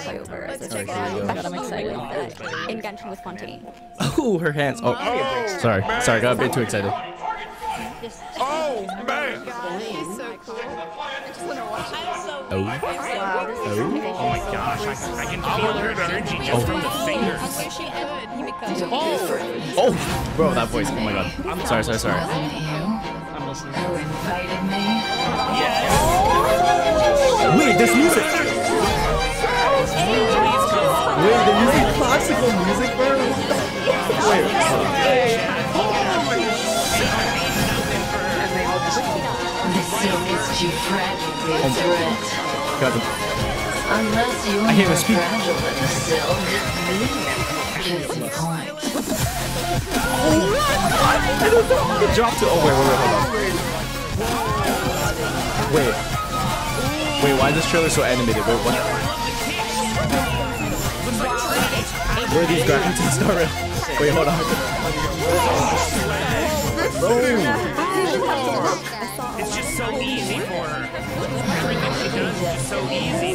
play over. Let's check it out. But I'm excited in Genshin with Fontaine. Oh, her hands. Oh, sorry, got a bit too excited. Oh man! She's so cool. I just want to watch it. Oh. Oh my gosh, I can feel her energy just from the fingers. Oh, bro, that voice. Oh my god. Sorry. Who invited me? Wait, there's music. Wait, the music, classical music, bro. The silk is too fragile to be a threat. Unless you are more fragile than the silk. Case in point. It dropped to. Oh, wait, hold on. Wait, why is this trailer so animated? Wait, what? Where are these graphics in Star Rail? Wait, hold on. It's just so easy for her. Everything she does is just so easy.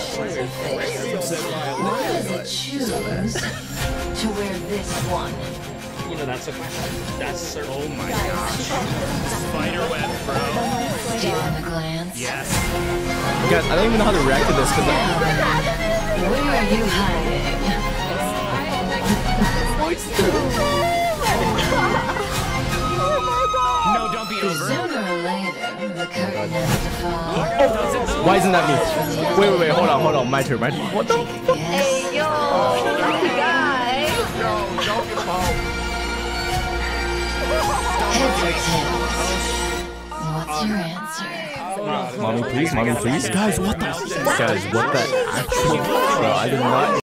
Why does it choose to wear this one? You know, that's certain. Oh my gosh. Spider web, bro. Deep in the glance. Yes. Guys, I don't even know how to react to this because Where are you hiding? No, don't be over. Sooner or later, the curtain has to fall. why isn't that me? Wait, hold on, my turn. What the? Hey, Yo, guys. heads or tails? What's your answer? Mommy, please. Guys, what the actual? Bro, I did not.